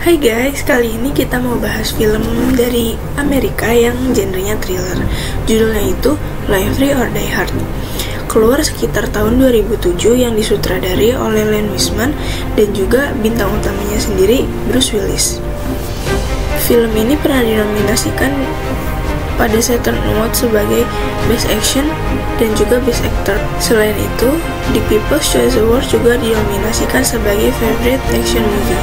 Hai guys, kali ini kita mau bahas film dari Amerika yang genrenya thriller. Judulnya itu Live Free or Die Hard. Keluar sekitar tahun 2007 yang disutradari oleh Len Wiseman dan juga bintang utamanya sendiri Bruce Willis. Film ini pernah dinominasikan pada Saturn Awards sebagai Best Action dan juga Best Actor. Selain itu, di People's Choice Awards juga dinominasikan sebagai Favorite Action Movie.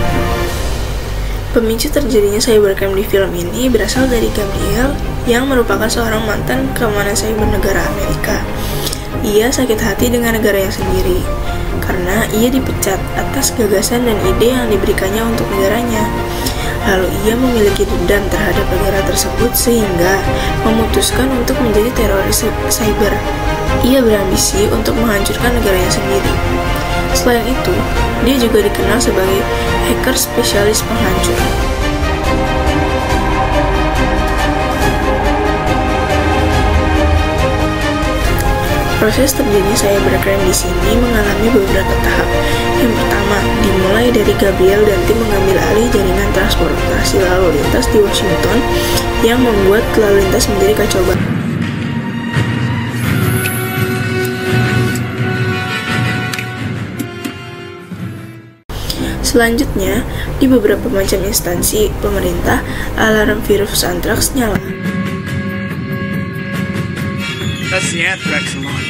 Pemicu terjadinya cybercrime di film ini berasal dari Gabriel yang merupakan seorang mantan keamanan cyber negara Amerika. Ia sakit hati dengan negaranya sendiri karena ia dipecat atas gagasan dan ide yang diberikannya untuk negaranya. Lalu ia memiliki dendam terhadap negara tersebut sehingga memutuskan untuk menjadi teroris cyber. Ia berambisi untuk menghancurkan negaranya sendiri. Selain itu, dia juga dikenal sebagai hacker spesialis penghancur. Proses terjadinya cybercrime di sini mengalami beberapa tahap. Yang pertama, dimulai dari Gabriel dan tim mengambil alih jaringan transportasi lalu lintas di Washington yang membuat lalu lintas menjadi kacau balau. Selanjutnya, di beberapa macam instansi pemerintah, alarm virus antraks nyala. That's the anthrax alarm.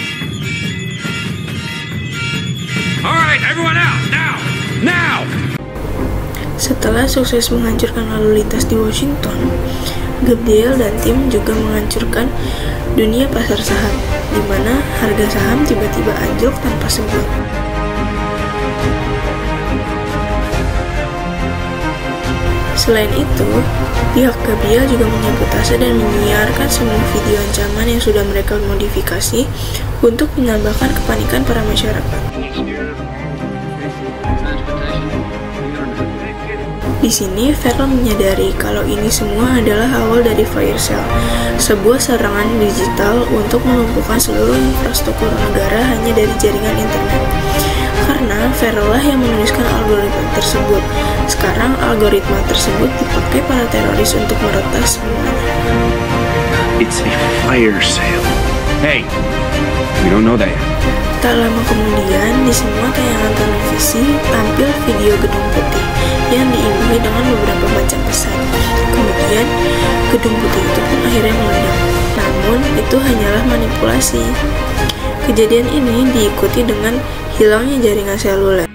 All right, everyone out now! Now! Setelah sukses menghancurkan lalu lintas di Washington, Gabriel dan tim juga menghancurkan dunia pasar saham, di mana harga saham tiba-tiba anjlok tanpa sebab. Selain itu, pihak Gabriel juga menyabotase dan menyiarkan semua video ancaman yang sudah mereka modifikasi untuk menambahkan kepanikan para masyarakat. Di sini, Farrell menyadari kalau ini semua adalah awal dari Fire Cell, sebuah serangan digital untuk melumpuhkan seluruh infrastruktur negara hanya dari jaringan internet. Karena Farrell lah yang menuliskan algoritma tersebut. Sekarang algoritma tersebut dipakai para teroris untuk meretas semuanya. It's a fire sale. Hey, we don't know that yet. Tak lama kemudian, di semua tayangan televisi tampil video gedung putih yang diimbangi dengan beberapa macam pesan. Kemudian, gedung putih itu pun akhirnya meledak. Namun, itu hanyalah manipulasi. Kejadian ini diikuti dengan hilangnya jaringan seluler.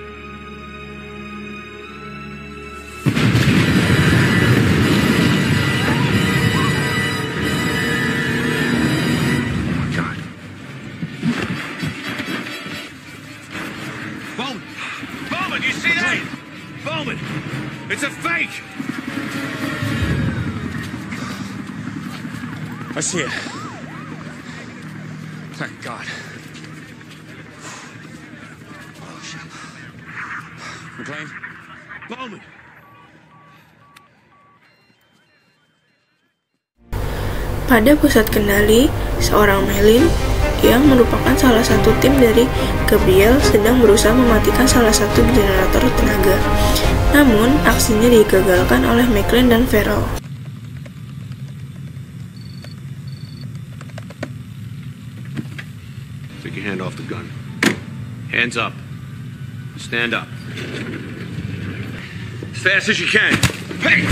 Bowman, you see that? Bowman, it's a fake! I see it. Thank God. Oh, shit. McLean? Bowman! Pada pusat kendali, seorang Melin yang merupakan salah satu tim dari Gabriel sedang berusaha mematikan salah satu generator tenaga. Namun, aksinya digagalkan oleh McLean dan Farrell. Take your hand off the gun. Hands up. Stand up. As fast as you can. Hey!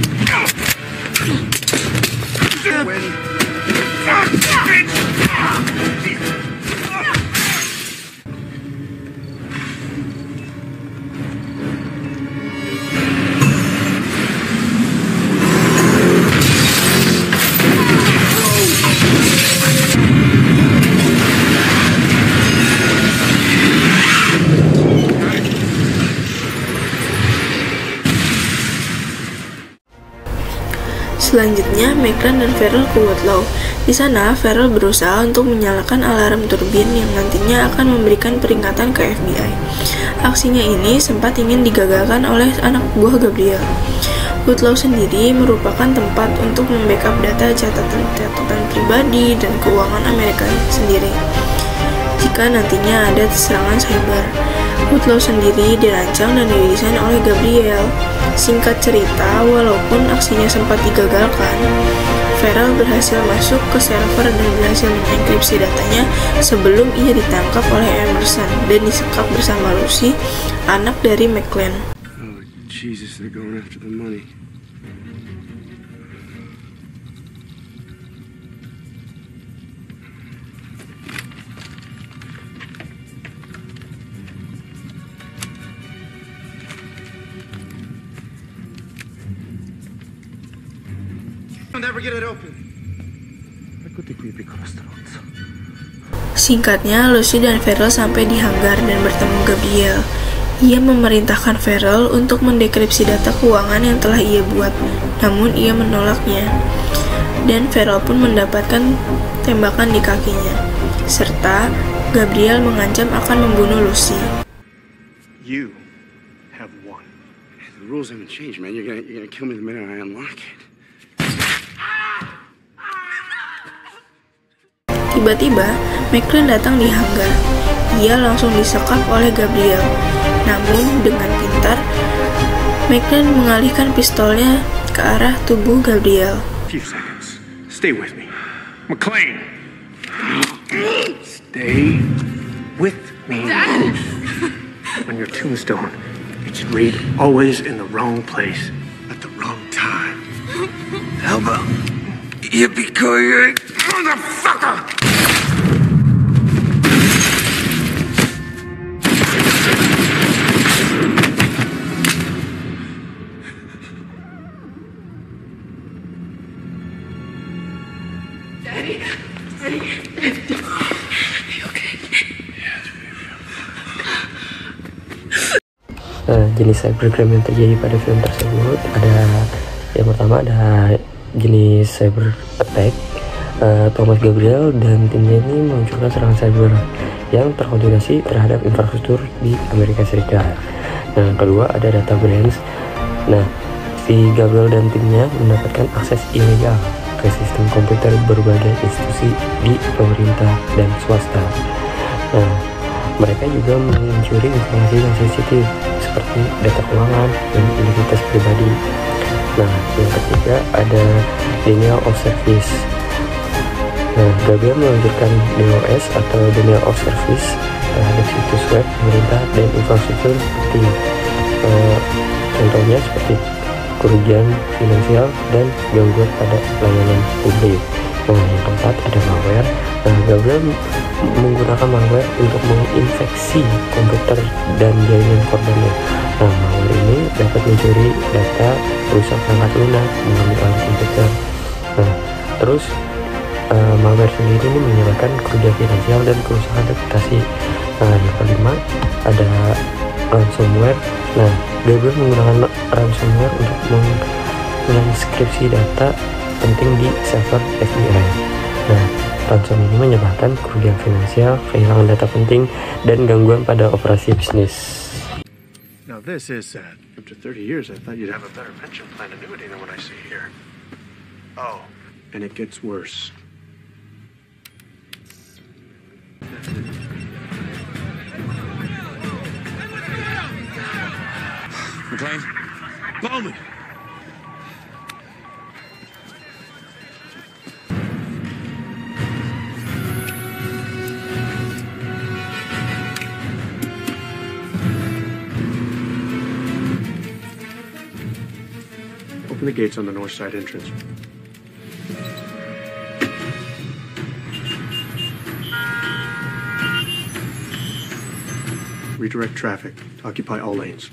Selanjutnya, McLean dan Farrell ke Woodlaw. Di sana, Farrell berusaha untuk menyalakan alarm turbin yang nantinya akan memberikan peringatan ke FBI. Aksinya ini sempat ingin digagalkan oleh anak buah Gabriel. Woodlaw sendiri merupakan tempat untuk membackup data catatan pribadi dan keuangan Amerika sendiri. Jika nantinya ada serangan cyber, Woodlaw sendiri dirancang dan didesain oleh Gabriel. Singkat cerita, walaupun aksinya sempat digagalkan, Farrell berhasil masuk ke server dan berhasil mengenkripsi datanya sebelum ia ditangkap oleh Emerson dan disekap bersama Lucy, anak dari McLean. Oh, Jesus, they're going after the money. Never get it open. Singkatnya, Lucy dan Farrell sampai di hanggar dan bertemu Gabriel. Ia memerintahkan Farrell untuk mendekripsi data keuangan yang telah ia buat, namun ia menolaknya. Dan Farrell pun mendapatkan tembakan di kakinya, serta Gabriel mengancam akan membunuh Lucy. You have won. The rules haven't changed, man. You're gonna kill me the minute I unlock it. Tiba-tiba, McLean datang di hanggar. Ia langsung disekap oleh Gabriel. Namun, dengan pintar, McLean mengalihkan pistolnya ke arah tubuh Gabriel. Few seconds. Stay with me. McLean! Stay with me. Dad! On your tombstone, it should read always in the wrong place at the wrong time. How about yippee-ki-yay, motherfucker! Jenis cybercrime yang terjadi pada film tersebut ada yang pertama ada jenis cyber attack. Thomas Gabriel dan timnya ini meluncurkan serangan cyber yang terkoordinasi terhadap infrastruktur di Amerika Serikat. Nah, yang kedua ada data breach. Nah, si Gabriel dan timnya mendapatkan akses ilegal ke sistem komputer berbagai institusi di pemerintah dan swasta. Nah, mereka juga mencuri informasi yang sensitif seperti data keuangan dan identitas pribadi. Nah, yang ketiga ada denial of service. Nah, Gabriel meluncurkan DOS atau denial of service terhadap situs web pemerintah dan infrastruktur penting. Contohnya seperti kerugian finansial dan gangguan pada layanan publik. Nah, yang keempat ada malware. Nah, Gabriel menggunakan malware untuk menginfeksi komputer dan jaringan korbannya. Nah, malware ini dapat mencuri data, rusak perangkat lunak, mengambil alih komputer. Nah, terus malware sendiri ini menyebabkan kerugian finansial dan kerusakan reputasi. Nah, yang kelima ada ransomware. Nah, Gabriel menggunakan ransomware untuk mentranskripsi data penting di server FBI. Nah, ransom ini menyebabkan kerugian finansial, kehilangan data penting, dan gangguan pada operasi bisnis. Now this is sad. After 30 years, I thought you'd have a better pension plan annuity than what I see here. Oh, and it gets worse. McLean? Bowman! Open the gates on the north side entrance. Redirect traffic. Occupy all lanes.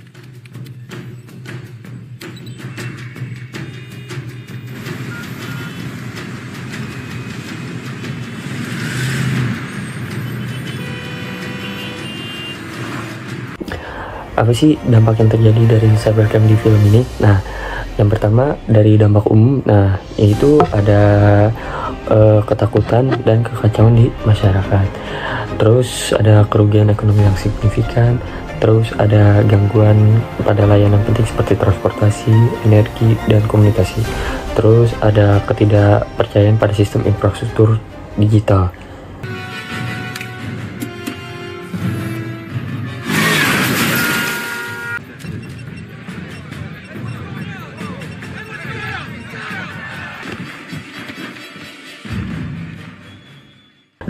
Apa sih dampak yang terjadi dari cybercrime di film ini? Nah, yang pertama dari dampak umum, nah yaitu ada ketakutan dan kekacauan di masyarakat. Terus ada kerugian ekonomi yang signifikan. Terus ada gangguan pada layanan penting seperti transportasi, energi, dan komunikasi. Terus ada ketidakpercayaan pada sistem infrastruktur digital.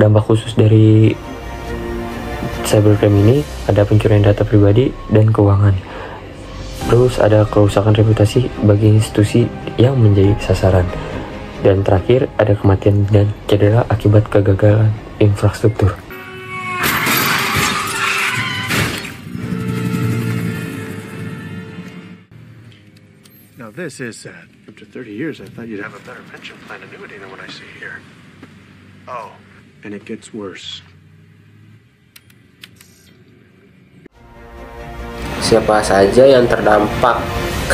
dampak khusus dari cybercrime ini ada pencurian data pribadi dan keuangan. Terus ada kerusakan reputasi bagi institusi yang menjadi sasaran. Dan terakhir ada kematian dan cedera akibat kegagalan infrastruktur. Now this is sad. After 30 years, I thought you'd have a better pension plan annuity than what I see here. Oh, and it gets worse. Siapa saja yang terdampak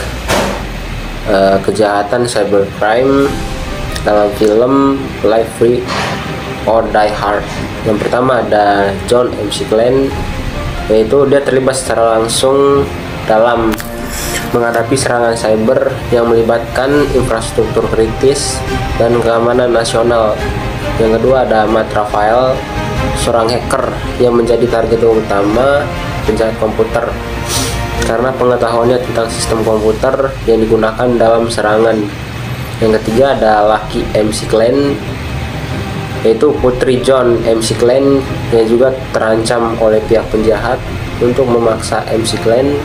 kejahatan cybercrime dalam film Live Free or Die Hard? Yang pertama ada John McClane, yaitu dia terlibat secara langsung dalam menghadapi serangan cyber yang melibatkan infrastruktur kritis dan keamanan nasional. Yang kedua ada Matt Raphael, seorang hacker yang menjadi target utama penjahat komputer karena pengetahuannya tentang sistem komputer yang digunakan dalam serangan. Yang ketiga ada Lucky McClane, yaitu putri John McClane yang juga terancam oleh pihak penjahat untuk memaksa McClane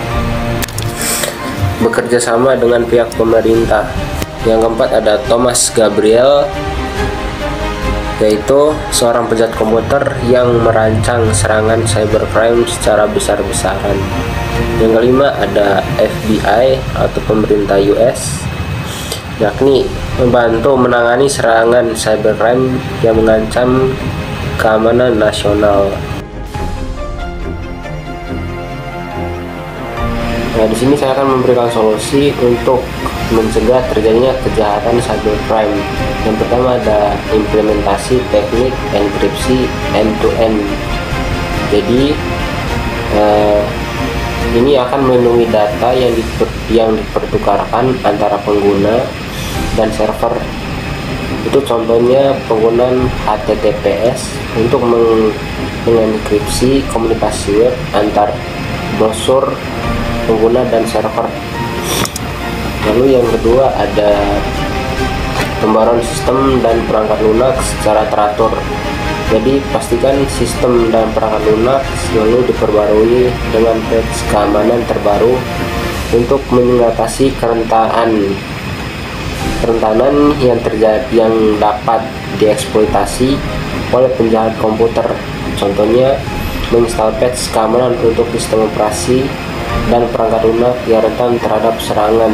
bekerja sama dengan pihak pemerintah. Yang keempat ada Thomas Gabriel, yaitu seorang penjahat komputer yang merancang serangan cybercrime secara besar-besaran. Yang kelima ada FBI atau pemerintah US, yakni membantu menangani serangan cybercrime yang mengancam keamanan nasional. Nah, di sini saya akan memberikan solusi untuk mencegah terjadinya kejahatan cybercrime. Yang pertama ada implementasi teknik enkripsi end-to-end. Jadi ini akan melindungi data yang dipertukarkan antara pengguna dan server. Itu contohnya penggunaan HTTPS untuk mengenkripsi komunikasi web antar browser pengguna dan server. Lalu yang kedua ada pembaruan sistem dan perangkat lunak secara teratur. Jadi pastikan sistem dan perangkat lunak selalu diperbarui dengan patch keamanan terbaru untuk mengatasi kerentanan yang dapat dieksploitasi oleh penjahat komputer. Contohnya menginstal patch keamanan untuk sistem operasi dan perangkat lunak yang rentan terhadap serangan.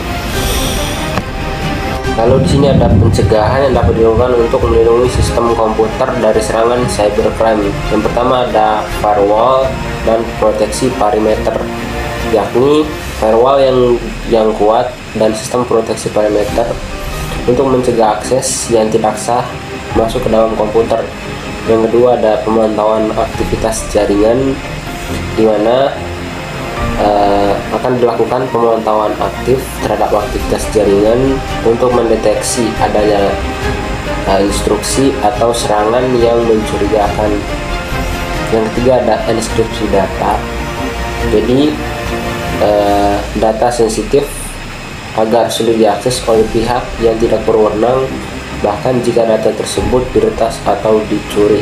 Lalu di sini ada pencegahan yang dapat dilakukan untuk melindungi sistem komputer dari serangan cybercrime. Yang pertama ada firewall dan proteksi perimeter, yakni firewall yang kuat dan sistem proteksi perimeter untuk mencegah akses yang tidak sah masuk ke dalam komputer. Yang kedua ada pemantauan aktivitas jaringan, di mana akan dilakukan pemantauan aktif terhadap aktivitas jaringan untuk mendeteksi adanya instruksi atau serangan yang mencurigakan. Yang ketiga ada enkripsi data. Jadi data sensitif agar sulit diakses oleh pihak yang tidak berwenang, bahkan jika data tersebut diretas atau dicuri.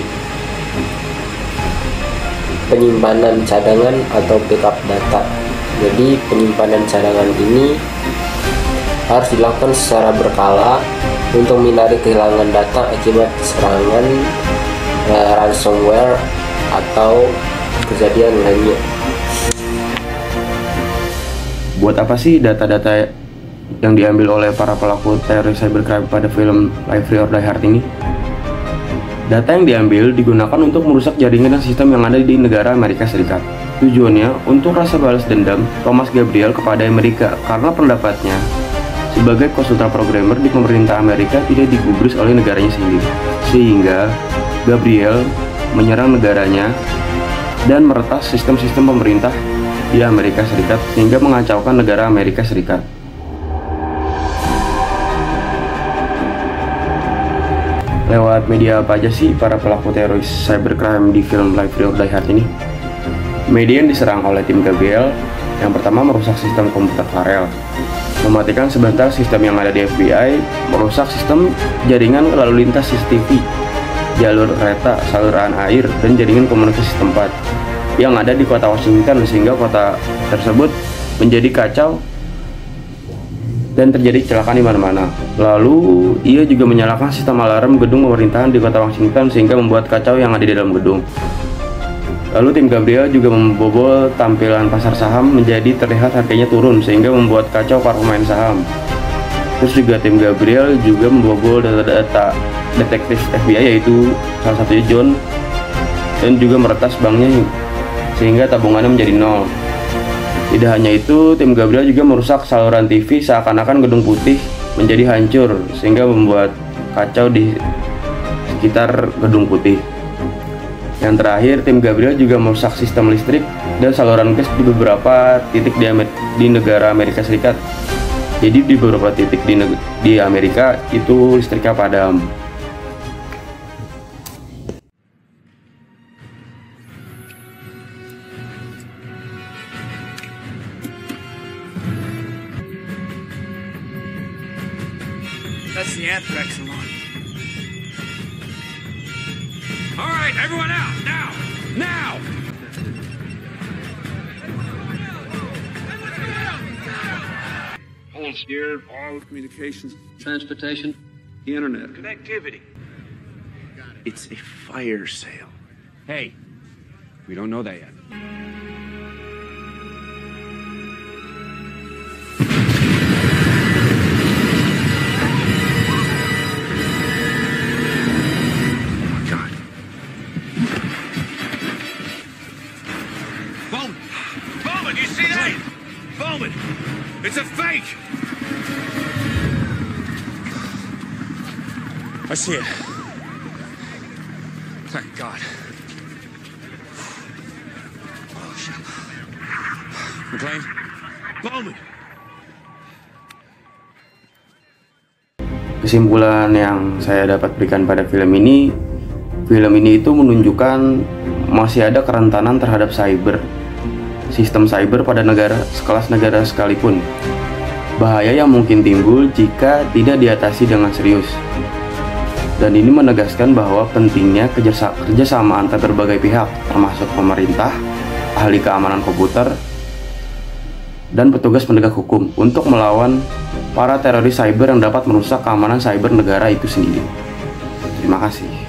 Penyimpanan cadangan atau backup data. Jadi penyimpanan cadangan ini harus dilakukan secara berkala untuk menghindari kehilangan data akibat serangan ransomware atau kejadian lainnya. Buat apa sih data-data yang diambil oleh para pelaku teroris cybercrime pada film Live Free or Die Hard ini? Data yang diambil digunakan untuk merusak jaringan dan sistem yang ada di negara Amerika Serikat. Tujuannya untuk rasa balas dendam Thomas Gabriel kepada Amerika karena pendapatnya sebagai konsultan programmer di pemerintah Amerika tidak digubris oleh negaranya sendiri. Sehingga Gabriel menyerang negaranya dan meretas sistem-sistem pemerintah di Amerika Serikat sehingga mengacaukan negara Amerika Serikat. Lewat media apa aja sih para pelaku teroris cybercrime di film Live Free or Die Hard ini? Media yang diserang oleh tim Gabriel yang pertama merusak sistem komputer Farrell, mematikan sebentar sistem yang ada di FBI, merusak sistem jaringan lalu lintas CCTV, jalur kereta, saluran air, dan jaringan komunikasi setempat yang ada di kota Washington, sehingga kota tersebut menjadi kacau dan terjadi kecelakaan di mana-mana. Lalu ia juga menyalakan sistem alarm gedung pemerintahan di kota Washington sehingga membuat kacau yang ada di dalam gedung. Lalu tim Gabriel juga membobol tampilan pasar saham menjadi terlihat harganya turun sehingga membuat kacau para pemain saham. Terus juga tim Gabriel juga membobol data-data detektif FBI, yaitu salah satunya John, dan juga meretas banknya sehingga tabungannya menjadi nol. Tidak hanya itu, tim Gabriel juga merusak saluran TV seakan-akan gedung putih menjadi hancur sehingga membuat kacau di sekitar gedung putih. Yang terakhir, tim Gabriel juga merusak sistem listrik dan saluran gas di beberapa titik di negara Amerika Serikat. Jadi di beberapa titik di Amerika itu listriknya padam. That's the anthrax alarm. All right, everyone out now! Now! Hold steer, all communications, transportation, the internet. Connectivity. It's a fire sale. Hey, we don't know that yet. Bowman, you see that? Bowman, it's a fake! I see it. Thank God. Oh, shit. McLean? Bowman! Kesimpulan yang saya dapat berikan pada film ini itu menunjukkan masih ada kerentanan terhadap sistem cyber pada sekelas negara sekalipun. Bahaya yang mungkin timbul jika tidak diatasi dengan serius. Dan ini menegaskan bahwa pentingnya kerjasama antar berbagai pihak, termasuk pemerintah, ahli keamanan komputer, dan petugas penegak hukum untuk melawan para teroris cyber yang dapat merusak keamanan cyber negara itu sendiri. Terima kasih.